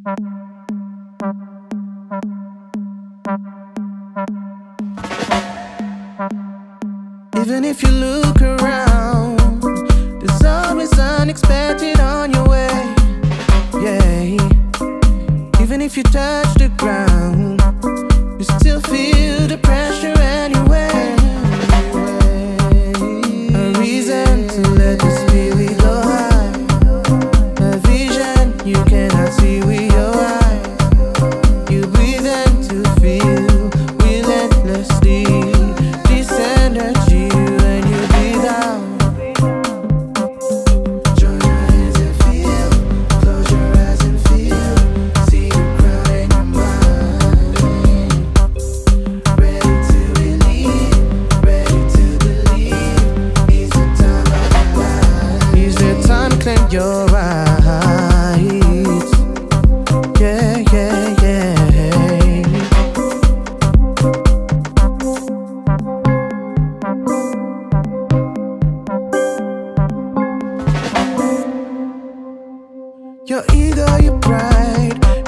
Even if you look around, there's always unexpected on your way. Yeah. Even if you touch the ground, you still feel the pressure anyway. A reason to let the spirit go high. A vision you cannot see with your eyes. You breathe in to feel relentlessly this energy when you breathe out. Join your hands and feel, close your eyes and feel. See the crowd in your mind. Ready to believe, ready to believe. Is the time of your life. Is the time to claim your rights. Yeah, yeah, yeah. Your ego, your pride,